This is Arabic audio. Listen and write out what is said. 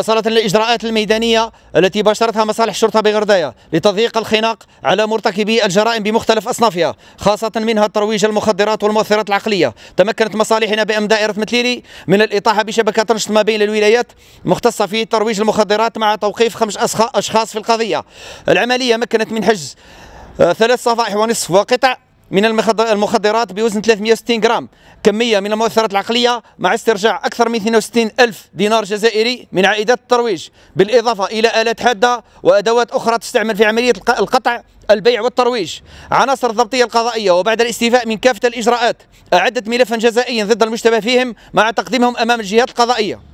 مواصلة للإجراءات الميدانية التي باشرتها مصالح الشرطة بغرداية لتضييق الخناق على مرتكبي الجرائم بمختلف أصنافها، خاصة منها ترويج المخدرات والمؤثرات العقلية، تمكنت مصالحنا بأمن دائرة متليلي من الإطاحة بشبكة نشط ما بين الولايات المختصة في ترويج المخدرات مع توقيف 5 أشخاص في القضية. العملية مكنت من حجز 3 صفائح ونصف وقطع من المخدرات بوزن 360 جرام، كمية من المؤثرات العقلية، مع استرجاع أكثر من 62 ألف دينار جزائري من عائدات الترويج، بالإضافة إلى آلات حادة وأدوات أخرى تستعمل في عملية القطع، البيع والترويج. عناصر الضبطية القضائية وبعد الاستيفاء من كافة الإجراءات أعدت ملفا جزائيا ضد المشتبه فيهم مع تقديمهم أمام الجهات القضائية.